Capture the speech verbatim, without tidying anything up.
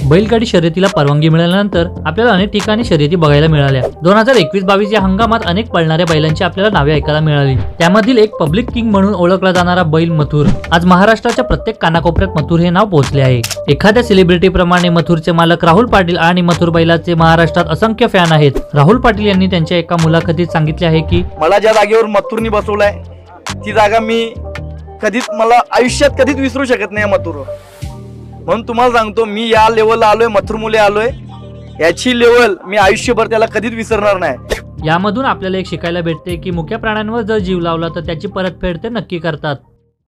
बैलगाडी शर्यतीला परवानगी मिळाल्यानंतर आपल्याला अनेक ठिकाणी शर्यती बघायला मिळाल्या। दोन हजार एकवीस बावीस या हंगामात अनेक पळणाऱ्या बैलांची आपल्याला नावे ऐकायला मिळाली। त्यामधील एक पब्लिक किंग म्हणून ओळखला जाणारा बैल मथुर आज महाराष्ट्राच्या प्रत्येक कानाकोपऱ्यात मथुर हे नाव पोहोचले आहे। एखाद्या सेलिब्रिटी प्रमाणे मथुरचे मालक राहुल पाटील आणि मथुर बैलाचे महाराष्ट्रात असंख्य फॅन आहेत। राहुल पाटील यांनी त्यांच्या एका मुलाखतीत सांगितले आहे की मला ज्या जागेवर मथुरनी बसवलाय ती जागा मी कधीच मला आयुष्यात कधीच विसरू शकत नाही मथुर। म्हणून तुम्हाला सांगतो मी या लेवलला आलोय, मथुर मुले आलोय, याची लेवल मी आयुष्यभर त्याला कधीच विसरणार नाही। यामधून आपल्याला एक शिकायला भेटते की मुख्य प्राण्यांवर जर जीव लावला तर त्याची परतफेड ते नक्की करतात।